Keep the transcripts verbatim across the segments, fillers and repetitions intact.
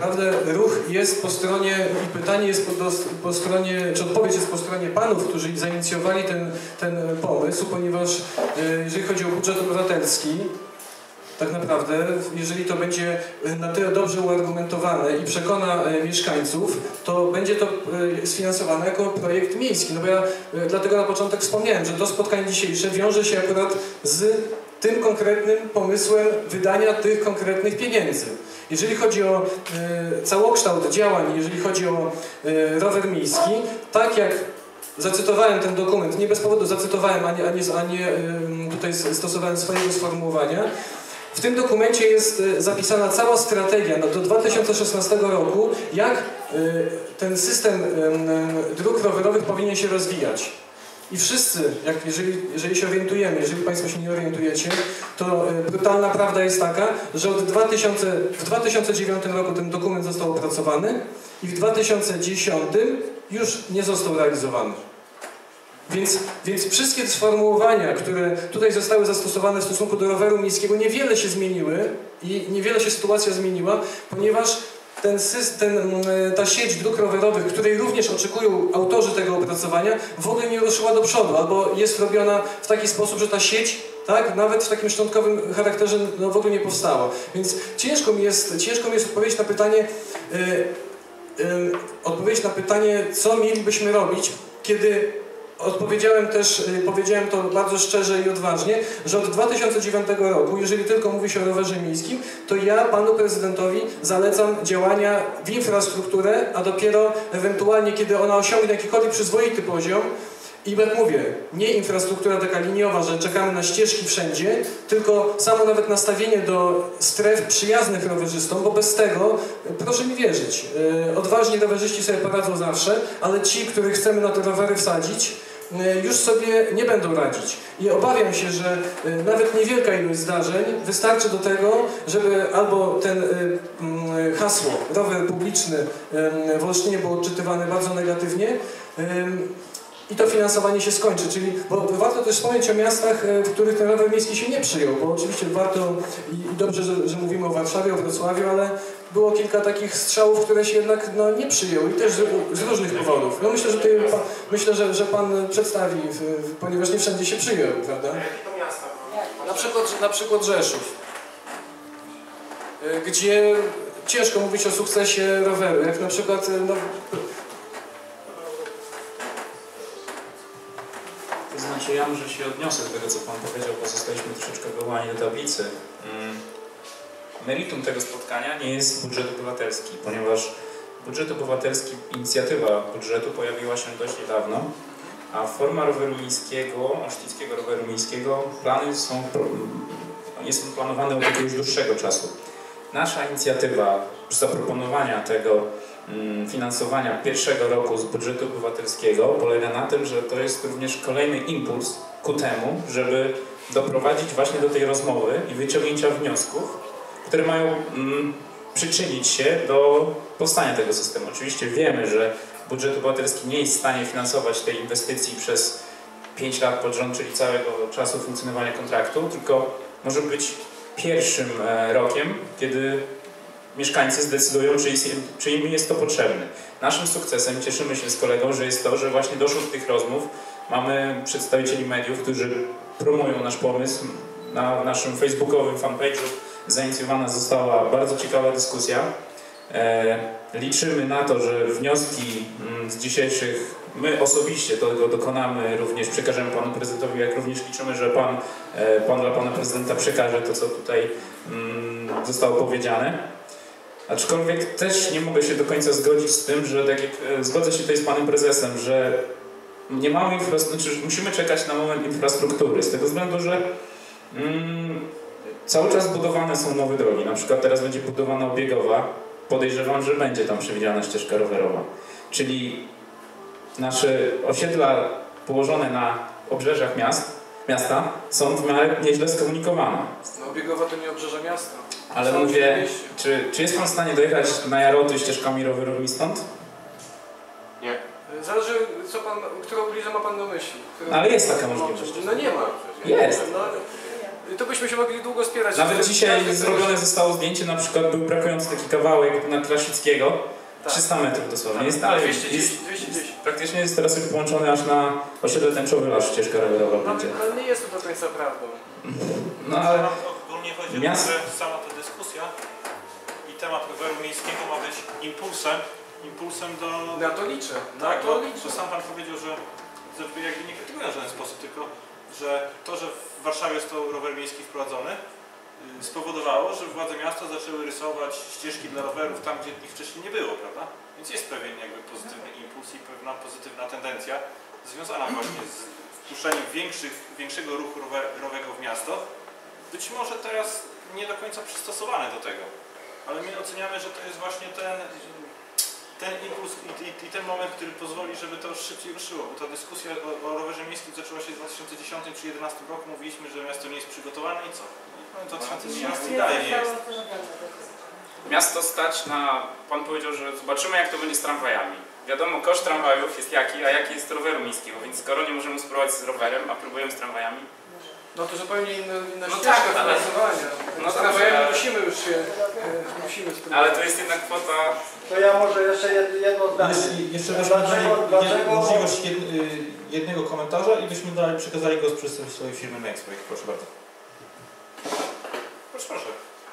naprawdę ruch jest po stronie i pytanie jest po, po stronie, czy odpowiedź jest po stronie panów, którzy zainicjowali ten, ten pomysł, ponieważ jeżeli chodzi o budżet obywatelski, tak naprawdę, jeżeli to będzie na tyle dobrze uargumentowane i przekona mieszkańców, to będzie to sfinansowane jako projekt miejski. No bo ja dlatego na początek wspomniałem, że to spotkanie dzisiejsze wiąże się akurat z tym konkretnym pomysłem wydania tych konkretnych pieniędzy. Jeżeli chodzi o e, całokształt działań, jeżeli chodzi o e, rower miejski, tak jak zacytowałem ten dokument, nie bez powodu zacytowałem, a nie, a nie, a nie e, tutaj stosowałem swojego sformułowania, w tym dokumencie jest zapisana cała strategia no, do dwa tysiące szesnastego roku, jak e, ten system e, dróg rowerowych powinien się rozwijać. I wszyscy, jak jeżeli, jeżeli się orientujemy, jeżeli Państwo się nie orientujecie, to y, brutalna prawda jest taka, że od dwa tysiące, w dwa tysiące dziewiątym roku ten dokument został opracowany i w dwa tysiące dziesiątym już nie został realizowany. Więc, więc wszystkie sformułowania, które tutaj zostały zastosowane w stosunku do roweru miejskiego, niewiele się zmieniły i niewiele się sytuacja zmieniła, ponieważ Ten system, ta sieć dróg rowerowych, której również oczekują autorzy tego opracowania, w ogóle nie ruszyła do przodu, albo jest robiona w taki sposób, że ta sieć, tak, nawet w takim szczątkowym charakterze no, w ogóle nie powstała. Więc ciężko mi jest, ciężko mi jest odpowiedzieć na pytanie, yy, yy, odpowiedzieć na pytanie, co mielibyśmy robić, kiedy odpowiedziałem też, powiedziałem to bardzo szczerze i odważnie, że od dwa tysiące dziewiątego roku, jeżeli tylko mówi się o rowerze miejskim, to ja panu prezydentowi zalecam działania w infrastrukturę, a dopiero ewentualnie, kiedy ona osiągnie jakikolwiek przyzwoity poziom, i jak mówię, nie infrastruktura taka liniowa, że czekamy na ścieżki wszędzie, tylko samo nawet nastawienie do stref przyjaznych rowerzystom, bo bez tego, proszę mi wierzyć, odważni rowerzyści sobie poradzą zawsze, ale ci, których chcemy na te rowery wsadzić, już sobie nie będą radzić. I obawiam się, że nawet niewielka ilość zdarzeń wystarczy do tego, żeby albo ten hasło rower publiczny w Olsztynie było odczytywane bardzo negatywnie, i to finansowanie się skończy, czyli bo warto też wspomnieć o miastach, w których ten rower miejski się nie przyjął, bo oczywiście warto i, i dobrze, że, że mówimy o Warszawie, o Wrocławiu, ale było kilka takich strzałów, które się jednak no, nie przyjęły i też z, z różnych powodów. No myślę, że tutaj, pa, myślę, że, że Pan przedstawi, w, w, ponieważ nie wszędzie się przyjął, prawda? Na przykład, na przykład Rzeszów, gdzie ciężko mówić o sukcesie roweru, jak na przykład no, To znaczy, ja może się odniosę do tego, co Pan powiedział, bo zostaliśmy troszeczkę wywołani do tablicy. Meritum tego spotkania nie jest budżet obywatelski, ponieważ budżet obywatelski, inicjatywa budżetu pojawiła się dość niedawno, a forma roweru miejskiego, olsztyńskiego roweru miejskiego, plany są, nie są planowane od jakiegoś dłuższego czasu. Nasza inicjatywa zaproponowania tego finansowania pierwszego roku z budżetu obywatelskiego polega na tym, że to jest również kolejny impuls ku temu, żeby doprowadzić właśnie do tej rozmowy i wyciągnięcia wniosków, które mają mm, przyczynić się do powstania tego systemu. Oczywiście wiemy, że budżet obywatelski nie jest w stanie finansować tej inwestycji przez pięć lat pod rząd, czyli całego czasu funkcjonowania kontraktu, tylko może być pierwszym e, rokiem, kiedy mieszkańcy zdecydują, czy, jest, czy im jest to potrzebne. Naszym sukcesem, cieszymy się z kolegą, że jest to, że właśnie doszło do tych rozmów. Mamy przedstawicieli mediów, którzy promują nasz pomysł. Na naszym facebookowym fanpage'u zainicjowana została bardzo ciekawa dyskusja. E, liczymy na to, że wnioski z dzisiejszych, my osobiście tego dokonamy, również przekażemy panu prezydentowi, jak również liczymy, że pan, e, pan dla pana prezydenta przekaże to, co tutaj mm, zostało powiedziane. Aczkolwiek też nie mogę się do końca zgodzić z tym, że tak jak zgodzę się tutaj z panem prezesem, że nie mamy infrastruktury, znaczy musimy czekać na moment infrastruktury, z tego względu, że mm, cały czas budowane są nowe drogi. Na przykład teraz będzie budowana obiegowa, podejrzewam, że będzie tam przewidziana ścieżka rowerowa. Czyli nasze osiedla położone na obrzeżach miast, miasta są w miarę nieźle skomunikowane. No obiegowa to nie obrzeże miasta. Ale mówię, czy, czy jest pan w stanie dojechać na Jaroty ścieżkami rowerowymi stąd? Nie. Zależy, co pan, którą ulicę ma pan na myśli. Którą... Ale jest taka możliwość. No nie ma. Jest. No, to byśmy się mogli długo spierać. Nawet dzisiaj zrobione zostało zdjęcie, na przykład był brakujący taki kawałek na Krasickiego, tak. trzysta metrów dosłownie. Tak. Jest dalej, dwieście dziesięć, jest, dwieście dziesięć. praktycznie jest teraz już połączony aż na osiedle tęczowe, aż ścieżka rowerowa będzie. No, nie jest to do końca prawdą. No ale ogólnie chodzi miast... o to, że sama ta dyskusja i temat roweru miejskiego ma być impulsem, impulsem do... Na to liczę. Na Tak, to bo, liczę. bo sam Pan powiedział, że, że jakby nie krytykuję w żaden sposób, tylko że to, że w Warszawie został rower miejski wprowadzony, spowodowało, że władze miasta zaczęły rysować ścieżki dla rowerów tam, gdzie ich wcześniej nie było, prawda? Więc jest pewien jakby pozytywny impuls i pewna pozytywna tendencja związana właśnie z wpuszczeniem większych, większego ruchu rowerowego w miasto. Być może teraz nie do końca przystosowane do tego, ale my oceniamy, że to jest właśnie ten, ten impuls i, i, i ten moment, który pozwoli, żeby to już szybciej ruszyło, bo ta dyskusja o, o rowerze miejskim zaczęła się w dwa tysiące dziesiątym czy dwa tysiące jedenastym roku, mówiliśmy, że miasto nie jest przygotowane i co? No dwa tysiące dziesiąty i dalej nie jest. Miasto stać na... Pan powiedział, że zobaczymy, jak to będzie z tramwajami. Wiadomo, koszt tramwajów jest jaki, a jaki jest roweru miejskiego, więc skoro nie możemy spróbować z rowerem, a próbujemy z tramwajami... No to zupełnie inna, inna no ścieżka tak, ale... finansowania. No, z tramwajami ale... musimy już się... E, musimy spróbować. Ale to jest jednak kwota... To ja może jeszcze jedno zdanie. Jeśli jeszcze byśmy dali dlaczego... możliwość jed, jednego komentarza i byśmy dalej przekazali głos przedstawicielowi firmy Nextway. Proszę bardzo. Proszę, proszę.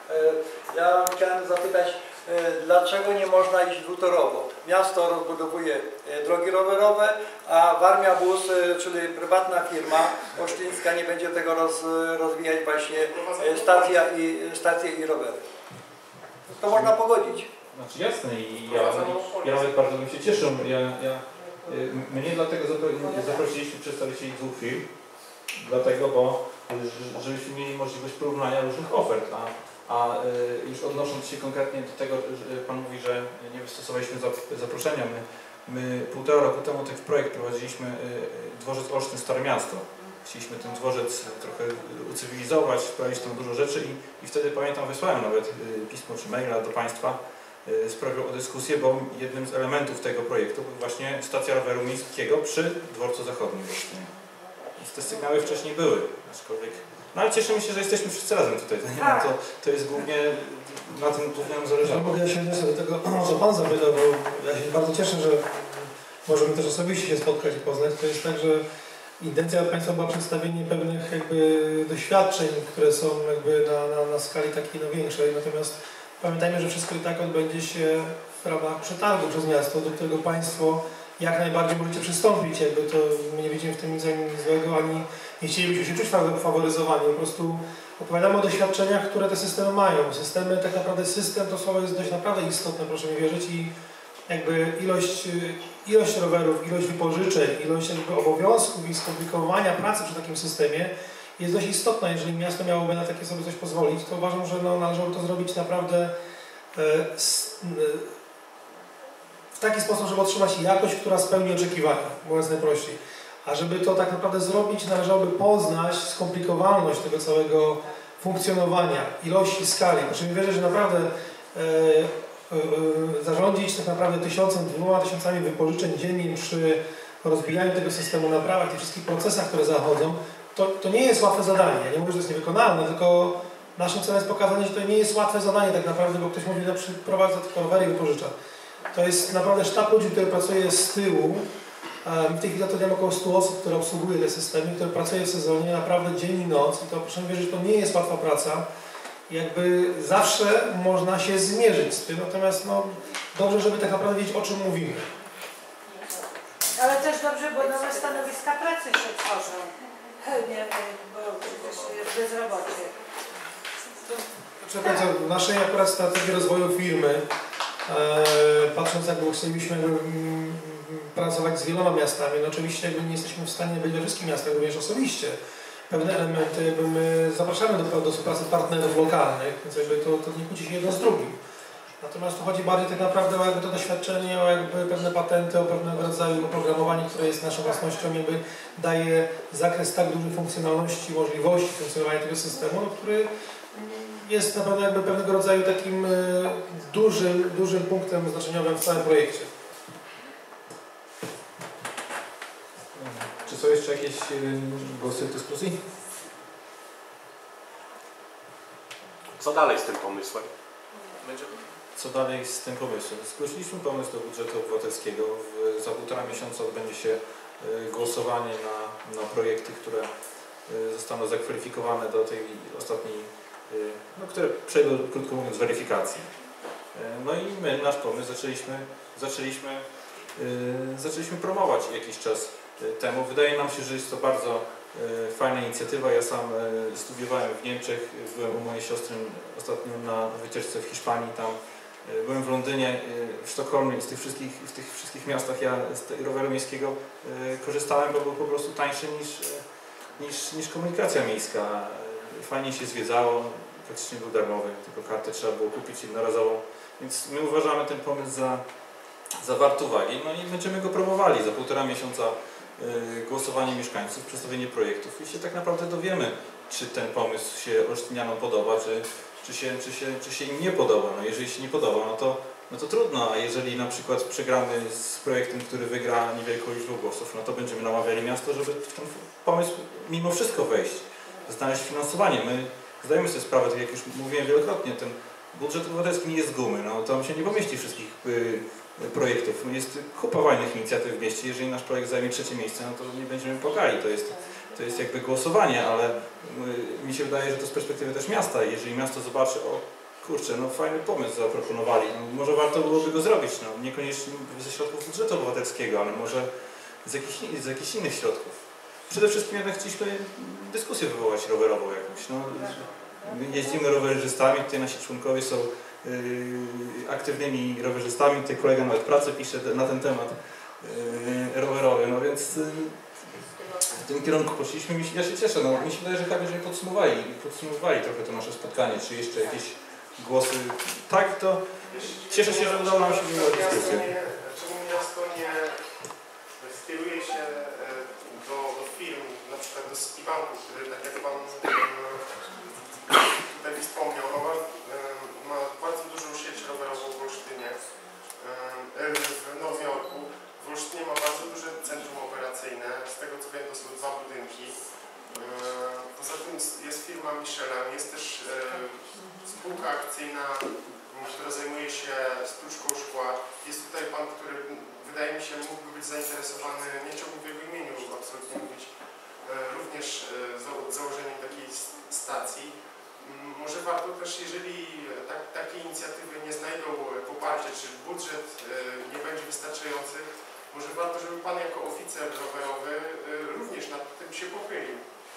Ja chciałem zapytać, dlaczego nie można iść dwutorowo? Miasto rozbudowuje drogi rowerowe, a Warmia Bus, czyli prywatna firma olsztyńska, nie będzie tego roz, rozwijać właśnie stacja i, stacje i rowery. To można pogodzić. Znaczy jasne i ja, ja nawet bardzo bym się cieszył. Ja, ja, mnie dlatego zaprosiliśmy przedstawicieli dwóch firm, dlatego, bo żebyśmy mieli możliwość porównania różnych ofert. A, a już odnosząc się konkretnie do tego, że Pan mówi, że nie wystosowaliśmy zaproszenia, my, my półtora roku temu ten projekt prowadziliśmy dworzec Olsztyn Stare Miasto. Chcieliśmy ten dworzec trochę ucywilizować, wprowadzić tam dużo rzeczy i, i wtedy pamiętam wysłałem nawet pismo czy maila do Państwa z prośbą o dyskusję, bo jednym z elementów tego projektu był właśnie stacja roweru miejskiego przy dworcu zachodnim w Olsztynie. Więc te sygnały wcześniej były, aczkolwiek... No ale cieszymy się, że jesteśmy wszyscy razem tutaj. No, to, to jest głównie, na tym głównie nam zależało. Ja mogę się odnieść do tego, co Pan zapytał, bo ja się bardzo cieszę, że możemy też osobiście się spotkać i poznać. To jest tak, że intencja Państwa była przedstawienie pewnych jakby doświadczeń, które są jakby na, na, na skali takiej no większej. Natomiast pamiętajmy, że wszystko i tak odbędzie się w ramach przetargu przez miasto, do którego Państwo jak najbardziej możecie przystąpić. Jakby to my nie widzimy w tym nic złego, ani nie chcielibyśmy się czuć faworyzowani. Po prostu opowiadamy o doświadczeniach, które te systemy mają. Systemy, tak naprawdę system, to słowo jest dość naprawdę istotne, proszę mi wierzyć, i jakby ilość, ilość rowerów, ilość wypożyczeń, ilość jakby obowiązków i skomplikowania pracy przy takim systemie jest dość istotna. Jeżeli miasto miałoby na takie sobie coś pozwolić, to uważam, że no, należałoby to zrobić naprawdę e, s, e, w taki sposób, żeby otrzymać jakość, która spełni oczekiwania, mówiąc najprościej. A żeby to tak naprawdę zrobić, należałoby poznać skomplikowalność tego całego funkcjonowania, ilości, skali. Proszę mi wierzyć, że naprawdę e, e, e, zarządzić tak naprawdę tysiącem, dwoma tysiącami wypożyczeń dziennie przy rozbijaniu tego systemu, naprawach, tych wszystkich procesach, które zachodzą, to, to nie jest łatwe zadanie. Ja nie mówię, że to jest niewykonalne, tylko naszym celem jest pokazanie, że to nie jest łatwe zadanie tak naprawdę, bo ktoś mówi, że przyprowadza tylko rowery i wypożycza. To jest naprawdę sztab ludzi, który pracuje z tyłu. W tej chwili zatrudniam około stu osób, które obsługuje te systemy, które pracuje w sezonie naprawdę dzień i noc. I to proszę mi wierzyć, to nie jest łatwa praca. Jakby zawsze można się zmierzyć z tym, natomiast no, dobrze, żeby tak naprawdę wiedzieć, o czym mówimy. Ale też dobrze, bo nowe stanowiska pracy się tworzą. Nie, bo przecież jest bezrobocie. Przykład w naszej akurat strategii rozwoju firmy, e, patrząc jakby chcielibyśmy jakby, m, pracować z wieloma miastami, no oczywiście jakby nie jesteśmy w stanie być we wszystkich miastach, również osobiście. Pewne elementy jakby my zapraszamy do, do współpracy partnerów lokalnych, więc jakby to, to nie kłóci się jedno z drugim. Natomiast tu chodzi bardziej tak naprawdę o jakby to doświadczenie, o jakby pewne patenty, o pewnego rodzaju oprogramowanie, które jest naszą własnością, jakby daje zakres tak dużej funkcjonalności, możliwości funkcjonowania tego systemu, no, który jest na pewno jakby pewnego rodzaju takim y, dużym, dużym punktem znaczeniowym w całym projekcie. Czy są jeszcze jakieś y, głosy w dyskusji? Co dalej z tym pomysłem? Co dalej z tym pomysłem? Zgłosiliśmy pomysł do budżetu obywatelskiego. W, za półtora miesiąca odbędzie się y, głosowanie na, na projekty, które y, zostaną zakwalifikowane do tej ostatniej, y, no, które przejdą, krótko mówiąc, weryfikacji. Y, no i my, nasz pomysł zaczęliśmy, zaczęliśmy, y, zaczęliśmy promować jakiś czas y, temu. Wydaje nam się, że jest to bardzo y, fajna inicjatywa. Ja sam y, studiowałem w Niemczech, byłem u mojej siostry ostatnio na wycieczce w Hiszpanii, tam byłem w Londynie, w Sztokholmie, z tych wszystkich, w tych wszystkich miastach ja z roweru miejskiego korzystałem, bo był po prostu tańszy niż, niż, niż komunikacja miejska. Fajnie się zwiedzało, praktycznie był darmowy, tylko kartę trzeba było kupić jednorazową, więc my uważamy ten pomysł za, za wart uwagi, no i będziemy go promowali za półtora miesiąca. Głosowanie mieszkańców, przedstawienie projektów i się tak naprawdę dowiemy, czy ten pomysł się olsztynianom podoba, czy Czy się, czy, się, czy się im nie podoba. No jeżeli się nie podoba, no to, no to trudno, a jeżeli na przykład przegramy z projektem, który wygra niewielką liczbą głosów, no to będziemy namawiali miasto, żeby w ten pomysł mimo wszystko wejść, znaleźć finansowanie. My zdajemy sobie sprawę, tak jak już mówiłem wielokrotnie, ten budżet obywatelski nie jest z gumy, no tam się nie pomieści wszystkich y, projektów. Jest kupa fajnych inicjatyw w mieście, jeżeli nasz projekt zajmie trzecie miejsce, no to nie będziemy płakali. To jest, To jest jakby głosowanie, ale mi się wydaje, że to z perspektywy też miasta. Jeżeli miasto zobaczy, o kurczę, no fajny pomysł zaproponowali, no, może warto byłoby go zrobić, no, niekoniecznie ze środków budżetu obywatelskiego, ale może z jakichś, z jakichś innych środków. Przede wszystkim jednak chcieliśmy dyskusję wywołać rowerową jakąś. No, jeździmy rowerzystami, tutaj nasi członkowie są yy, aktywnymi rowerzystami, tutaj kolega nawet pracę pisze na ten temat yy, rowerowy, no więc yy, w tym kierunku poszliśmy. Ja się cieszę, no, mi się wydaje, że chyba będziemy podsumowali, podsumowali trochę to nasze spotkanie, czy jeszcze jakieś głosy. Tak, to cieszę się, że udało nam się wywołać dyskusję. Czemu miasto nie skieruje się do, do firm, na przykład do Skibanku, który, tak jak Pan tutaj wspomniał, ma, ma bardzo dużą sieć rowerową w Olsztynie, w Nowym Jorku. W Olsztynie ma bardzo duże centrum operacyjne, z tego co wiem to są dwa budynki. Poza tym jest firma Michelin, jest też spółka akcyjna, która zajmuje się sztuczką szkła. Jest tutaj pan, który wydaje mi się mógłby być zainteresowany, nie chciałbym w jego imieniu absolutnie mówić, również założeniem takiej stacji. Może warto też, jeżeli tak, takie inicjatywy nie znajdą poparcia, czy budżet nie będzie wystarczający, może warto, żeby Pan jako oficer rowerowy również nad tym się pochylił.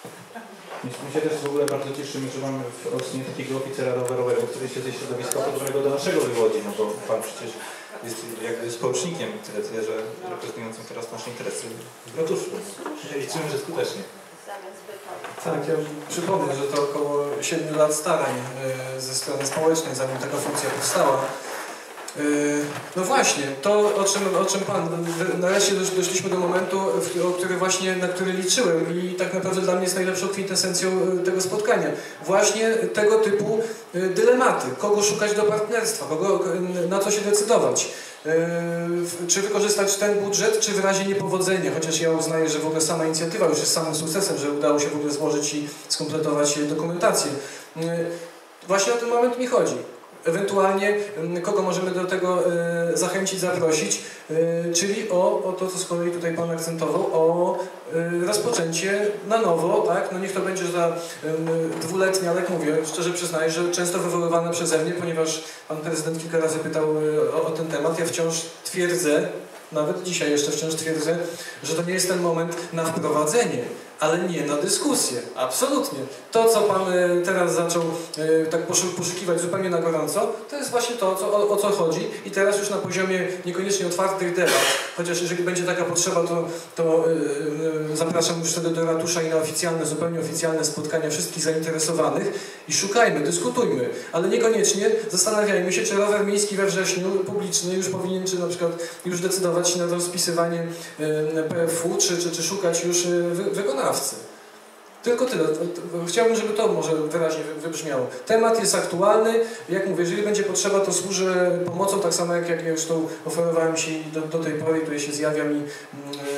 My się też w ogóle bardzo cieszymy, że mamy w Olsztynie takiego oficera rowerowego, który się ze środowiska podobnego do naszego wywodzi, no bo Pan przecież jest jakby społecznikiem, tyle, tyle, że reprezentującym teraz nasze interesy w ratuszu. Liczymy, że skutecznie. Tak, ja przypomnę, że to około siedmiu lat starań ze strony społecznej, zanim taka funkcja powstała. No właśnie, to o czym, o czym Pan, nareszcie doszliśmy do momentu, o który właśnie, na który liczyłem i tak naprawdę dla mnie jest najlepszą kwintesencją tego spotkania. Właśnie tego typu dylematy, kogo szukać do partnerstwa, kogo, na co się decydować. Czy wykorzystać ten budżet, czy w razie niepowodzenia, chociaż ja uznaję, że w ogóle sama inicjatywa już jest samym sukcesem, że udało się w ogóle złożyć i skompletować dokumentację. Właśnie o ten moment mi chodzi. Ewentualnie kogo możemy do tego e, zachęcić, zaprosić, e, czyli o, o to, co z kolei tutaj Pan akcentował, o e, rozpoczęcie na nowo, tak? No niech to będzie za e, dwuletnie, ale jak mówię, szczerze przyznaję, że często wywoływane przeze mnie, ponieważ Pan Prezydent kilka razy pytał e, o, o ten temat, ja wciąż twierdzę, nawet dzisiaj jeszcze wciąż twierdzę, że to nie jest ten moment na wprowadzenie, ale nie na dyskusję. Absolutnie. To, co Pan teraz zaczął e, tak poszukiwać zupełnie na gorąco, to jest właśnie to, co, o, o co chodzi. I teraz już na poziomie niekoniecznie otwartych debat, chociaż jeżeli będzie taka potrzeba, to, to e, zapraszam już wtedy do ratusza i na oficjalne, zupełnie oficjalne spotkania wszystkich zainteresowanych i szukajmy, dyskutujmy, ale niekoniecznie zastanawiajmy się, czy rower miejski we wrześniu publiczny już powinien, czy na przykład już decydować się na to spisywanie e, P F U, czy, czy, czy szukać już wy, wykonawcy. Tylko tyle. Chciałbym, żeby to może wyraźnie wybrzmiało. Temat jest aktualny. Jak mówię, jeżeli będzie potrzeba, to służę pomocą, tak samo jak, jak ja już to oferowałem się do, do tej pory, tutaj się zjawiam i yy,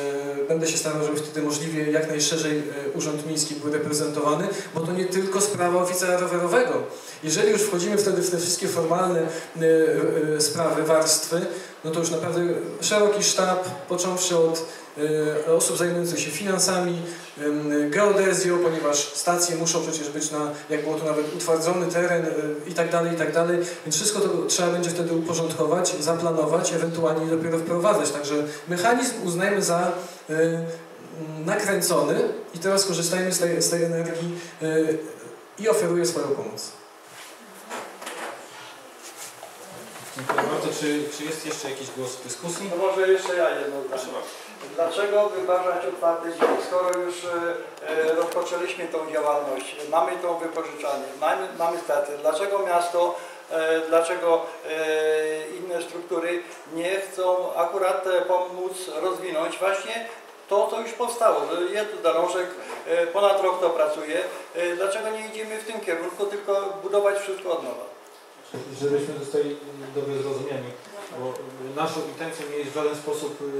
będę się starał, żeby wtedy możliwie jak najszerzej Urząd Miejski był reprezentowany, bo to nie tylko sprawa oficera rowerowego. Jeżeli już wchodzimy wtedy w te wszystkie formalne sprawy, warstwy, no to już naprawdę szeroki sztab, począwszy od osób zajmujących się finansami, geodezją, ponieważ stacje muszą przecież być na, jak było to nawet utwardzony teren i tak dalej, i tak dalej, więc wszystko to trzeba będzie wtedy uporządkować, zaplanować, ewentualnie dopiero wprowadzać. Także mechanizm uznajmy za nakręcony i teraz korzystajmy z tej, z tej energii i oferuję swoją pomoc. Dziękuję bardzo. Czy, czy jest jeszcze jakiś głos w dyskusji? No może jeszcze ja jedno zdanie. Dlaczego wyważać otwarty dzień? Skoro już e, rozpoczęliśmy tą działalność, mamy to wypożyczanie, mamy, mamy straty, dlaczego miasto, e, dlaczego e, inne struktury nie chcą akurat e, pomóc rozwinąć właśnie to, co już powstało, że jest drążek, e, ponad rok to pracuje, e, dlaczego nie idziemy w tym kierunku, tylko budować wszystko od nowa? Żebyśmy zostali dobrze zrozumiani, bo naszą intencją nie jest w żaden sposób, yy,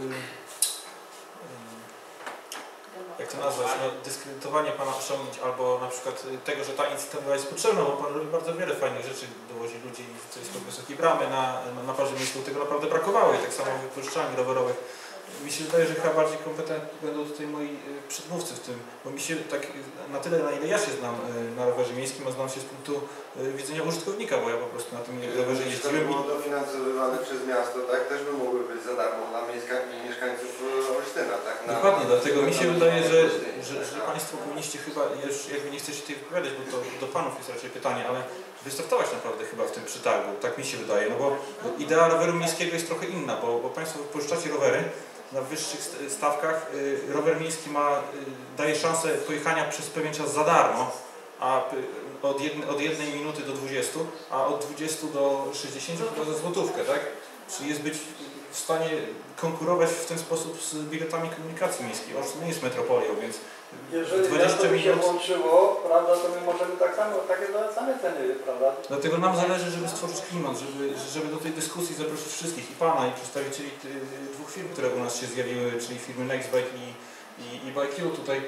yy, jak to nazwać, no, dyskredytowanie Pana osiągnięć albo na przykład tego, że ta inicjatywa jest potrzebna, bo Pan robi bardzo wiele fajnych rzeczy, dowozi ludzi z wysokiej bramy na, na, na parze miejscu, tego naprawdę brakowało i tak samo w wypożyczalni rowerowych. Mi się wydaje, że chyba bardziej kompetentni będą tutaj moi przedmówcy w tym, bo mi się tak na tyle, na ile ja się znam na rowerze miejskim, a znam się z punktu widzenia użytkownika, bo ja po prostu na tym rowerze jeździłem. Gdyby było dofinansowywane przez miasto, tak, też by mogły być za darmo dla mieszkańców Olsztyna, tak? Na, Dokładnie, dlatego mi się wydaje, że, że, że Państwo powinniście chyba, już jakby nie chcecie tutaj wypowiadać, bo to do Panów jest raczej pytanie, ale wystartować naprawdę chyba w tym przetargu, tak mi się wydaje, no bo idea roweru miejskiego jest trochę inna, bo, bo Państwo wypożyczacie rowery na wyższych stawkach, rower miejski ma, daje szansę pojechania przez pewien czas za darmo, a od, jedne, od jednej minuty do dwudziestu, a od dwudziestu do sześćdziesięciu za złotówkę, tak? Czyli jest być w stanie konkurować w ten sposób z biletami komunikacji miejskiej. Olsztyn nie jest metropolią, więc jeżeli dwadzieścia by się minut... włączyło, prawda, to my możemy tak samo, takie same ceny, prawda? Dlatego nam zależy, żeby stworzyć klimat, żeby, żeby do tej dyskusji zaprosić wszystkich, i Pana, i przedstawicieli dwóch firm, które u nas się zjawiły, czyli firmy Nextbike i, i, i BikeU tutaj.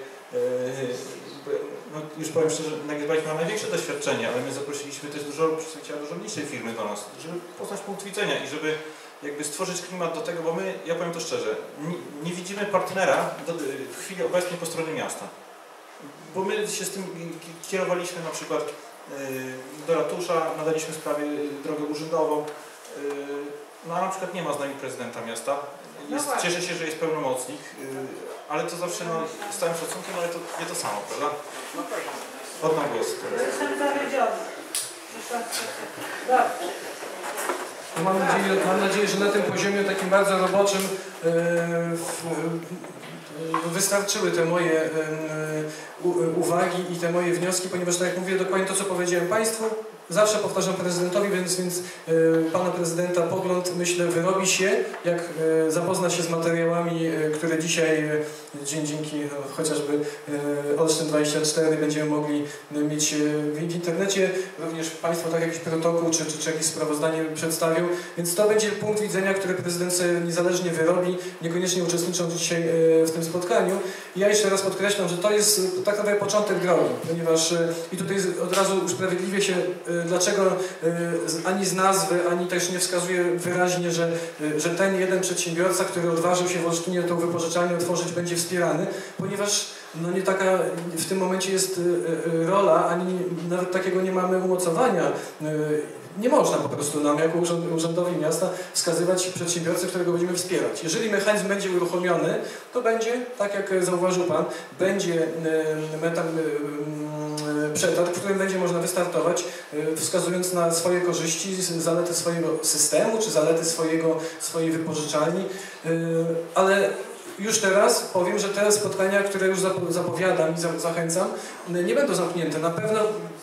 No, już powiem szczerze, Nextbike ma największe doświadczenie, ale my zaprosiliśmy też dużo przedstawiciela dużo mniejszej firmy do nas, żeby poznać punkt widzenia i żeby jakby stworzyć klimat do tego, bo my, ja powiem to szczerze, nie, nie widzimy partnera do, w chwili obecnej po stronie miasta. Bo my się z tym kierowaliśmy na przykład do ratusza, nadaliśmy sprawie drogę urzędową, no a na przykład nie ma z nami prezydenta miasta. Jest, no cieszę się, że jest pełnomocnik, ale to zawsze no, z całym szacunkiem, ale to nie to samo, prawda? Oddam głos. Jestem zawiedziony. Mam nadzieję, mam nadzieję, że na tym poziomie takim bardzo roboczym yy, yy, wystarczyły te moje yy, uwagi i te moje wnioski, ponieważ tak jak mówię, dokładnie to, co powiedziałem Państwu, zawsze powtarzam prezydentowi, więc, więc yy, Pana Prezydenta pogląd, myślę, wyrobi się, jak yy, zapozna się z materiałami, yy, które dzisiaj yy, dzień, dzięki no, chociażby yy, Olsztyn dwadzieścia cztery będziemy mogli yy, mieć yy, w internecie. Również Państwo tak jakiś protokół czy, czy, czy jakieś sprawozdanie przedstawią, więc to będzie punkt widzenia, który prezydent sobie niezależnie wyrobi, niekoniecznie uczestnicząc dzisiaj yy, w tym spotkaniu. I ja jeszcze raz podkreślam, że to jest tak naprawdę początek drogi, ponieważ yy, i tutaj od razu usprawiedliwię się, yy, dlaczego ani z nazwy, ani też nie wskazuje wyraźnie, że, że ten jeden przedsiębiorca, który odważył się w Olsztynie tą wypożyczalnię otworzyć, będzie wspierany, ponieważ no nie taka w tym momencie jest rola, ani nawet takiego nie mamy umocowania. Nie można po prostu nam, jako urzędowi miasta, wskazywać przedsiębiorcy, którego będziemy wspierać. Jeżeli mechanizm będzie uruchomiony, to będzie, tak jak zauważył Pan, będzie metam, przetarg, w którym będzie można wystartować, wskazując na swoje korzyści, zalety swojego systemu, czy zalety swojego, swojej wypożyczalni, ale już teraz powiem, że te spotkania, które już zapowiadam i zachęcam, nie będą zamknięte. Na pewno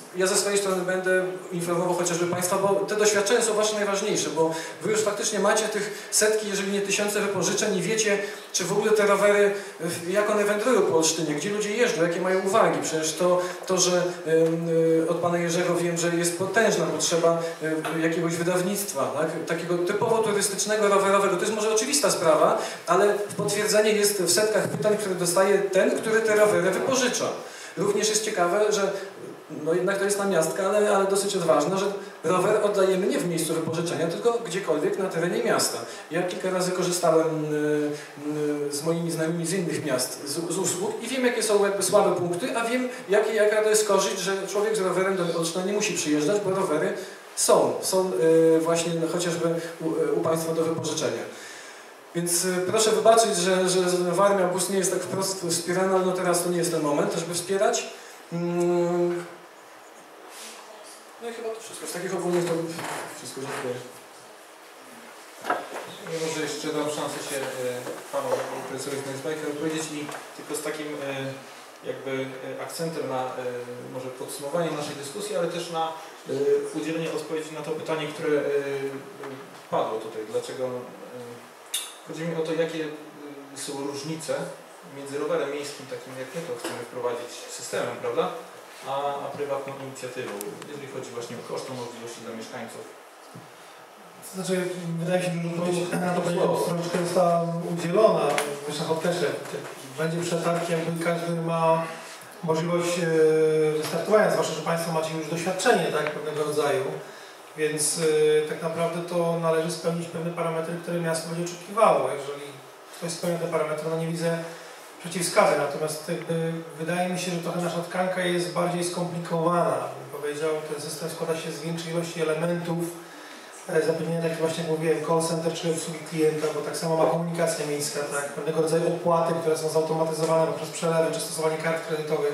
ja ze swojej strony będę informował chociażby Państwa, bo te doświadczenia są właśnie najważniejsze, bo Wy już faktycznie macie tych setki, jeżeli nie tysiące wypożyczeń i wiecie, czy w ogóle te rowery, jak one wędrują po Olsztynie, gdzie ludzie jeżdżą, jakie mają uwagi. Przecież to, to że y, od Pana Jerzego wiem, że jest potężna potrzeba y, jakiegoś wydawnictwa, tak? Takiego typowo turystycznego, rowerowego. To jest może oczywista sprawa, ale potwierdzenie jest w setkach pytań, które dostaje ten, który te rowery wypożycza. Również jest ciekawe, że no jednak to jest namiastka, ale, ale dosyć odważna, że rower oddajemy nie w miejscu wypożyczenia, tylko gdziekolwiek na terenie miasta. Ja kilka razy korzystałem y, y, z moimi znajomymi z innych miast z, z usług i wiem, jakie są jakby słabe punkty, a wiem, jakie, jaka to jest korzyść, że człowiek z rowerem do Olsztyna nie musi przyjeżdżać, bo rowery są, są y, właśnie no, chociażby u, u Państwa do wypożyczenia. Więc y, proszę wybaczyć, że, że Warmia Bus nie jest tak wprost wspierana, ale no teraz to nie jest ten moment, żeby wspierać. Mm. No i chyba to wszystko. Z takich ogólnych to wszystko, dziękuję. Ja może jeszcze dam szansę się e, Panu Profesorowi Znajzbajka powiedzieć i tylko z takim e, jakby e, akcentem na e, może podsumowanie naszej dyskusji, ale też na e, udzielenie odpowiedzi na to pytanie, które e, padło tutaj. Dlaczego e, chodzi mi o to, jakie e, są różnice między rowerem miejskim, takim jak my to chcemy wprowadzić systemem, prawda? A, a prywatną inicjatywą, jeżeli chodzi właśnie o koszty, możliwości dla mieszkańców. Znaczy, wydaje się, że na to troszeczkę została udzielona, zresztą podkreślę, będzie przetarg, jakby każdy ma możliwość wystartowania, zwłaszcza, że Państwo macie już doświadczenie tak, pewnego rodzaju, więc tak naprawdę to należy spełnić pewne parametry, które miasto będzie oczekiwało. Jeżeli ktoś spełnia te parametry, no nie widzę przeciwwskazań, natomiast jakby wydaje mi się, że trochę nasza tkanka jest bardziej skomplikowana. Bym powiedział, ten system składa się z większej ilości elementów, zapewnienia, tak jak właśnie mówiłem, call center czy obsługi klienta, bo tak samo ma komunikacja miejska, tak, pewnego rodzaju opłaty, które są zautomatyzowane poprzez przelewy czy stosowanie kart kredytowych,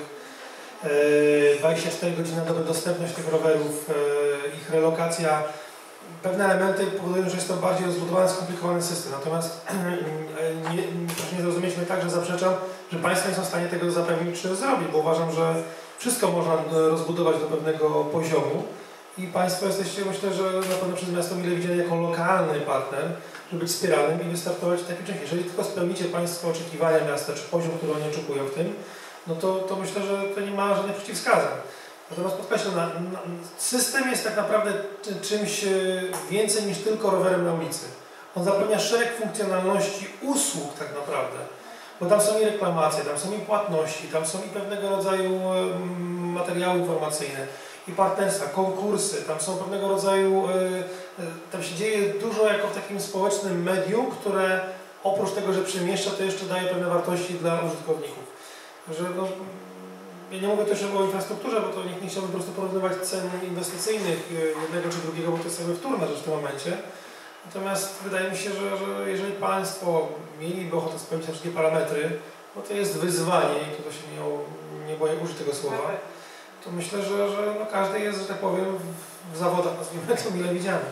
dwadzieścia cztery godziny na dobę dostępność tych rowerów, ich relokacja. Pewne elementy powodują, że jest to bardziej rozbudowany, skomplikowany system. Natomiast nie, proszę nie zrozumieć mnie tak, że zaprzeczam, że Państwo nie są w stanie tego zapewnić czy zrobić, bo uważam, że wszystko można rozbudować do pewnego poziomu i Państwo jesteście, myślę, że na pewno przez miasto mile widziani jako lokalny partner, żeby być wspieranym i wystartować w takim czasie. Jeżeli tylko spełnicie Państwo oczekiwania miasta, czy poziom, który oni oczekują w tym, no to, to myślę, że to nie ma żadnych przeciwwskazań. Natomiast podkreślam, na, na, system jest tak naprawdę czymś więcej niż tylko rowerem na ulicy. On zapewnia szereg funkcjonalności, usług tak naprawdę, bo tam są i reklamacje, tam są i płatności, tam są i pewnego rodzaju materiały informacyjne, i partnerstwa, konkursy, tam są pewnego rodzaju, tam się dzieje dużo jako w takim społecznym medium, które oprócz tego, że przemieszcza, to jeszcze daje pewne wartości dla użytkowników. Że no, ja nie mówię też o infrastrukturze, bo to nikt nie chciałby po prostu porównywać cen inwestycyjnych jednego czy drugiego, bo to jest jakby wtórna rzecz w tym momencie. Natomiast wydaje mi się, że, że jeżeli Państwo mieliby ochotę spełnić te wszystkie parametry, no to jest wyzwanie i to się nie, nie boję użyć tego słowa, to myślę, że, że no każdy jest, że tak powiem, w, w zawodach, nazwijmy to, mile widziany.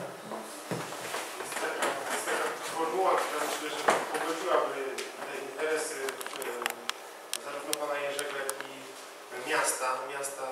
Jest taka, jest taka formuła, która myślę, że pogodziłaby te interesy zarówno Pana Jerzego, jak i miasta. miasta.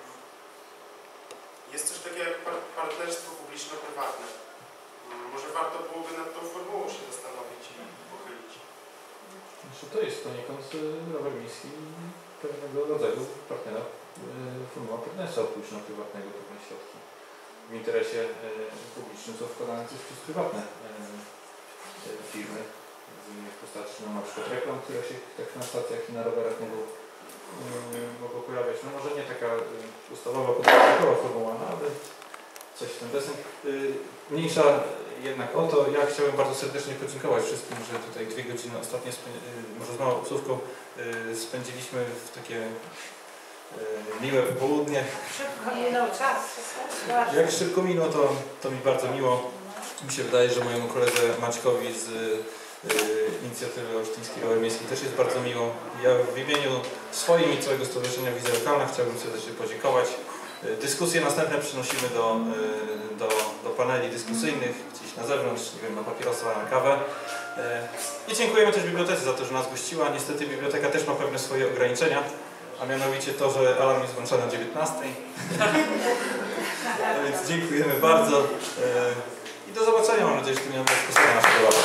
Jest coś takiego jak partnerstwo publiczno-prywatne. Może warto byłoby nad tą formułą się zastanowić i pochylić. Znaczy, to jest poniekąd rower miejski pewnego rodzaju partnera, formuła partnerstwa publiczno-prywatnego, pewne środki w interesie publicznym są wkładane też przez prywatne firmy w postaci no, na przykład reklam, które się tak na stacjach i na rowerach mogą, mogą pojawiać. No może nie taka ustawowa, podstawowa formuła, no, ale coś w ten deseń. Mniejsza jednak o to, ja chciałem bardzo serdecznie podziękować wszystkim, że tutaj dwie godziny ostatnie, może z małą obsłówką, spędziliśmy w takie miłe popołudnie. Szybko minął czas. Jak szybko minął, to, to mi bardzo miło. Mi się wydaje, że mojemu koledze Maćkowi z y, inicjatywy Olsztyńskiej Rower Miejskiej też jest bardzo miło. Ja w imieniu swoim i całego Stowarzyszenia Wizja Lokalna chciałbym serdecznie podziękować. Dyskusje następne przenosimy do, do, do paneli dyskusyjnych, gdzieś na zewnątrz, nie wiem, na papierosa, na kawę. I dziękujemy też bibliotece za to, że nas gościła. Niestety biblioteka też ma pewne swoje ograniczenia. a mianowicie to, że alarm jest włączany o dziewiętnastej. A więc dziękujemy bardzo e, i do zobaczenia. Mam nadzieję, że to nie będzie sposoba naszego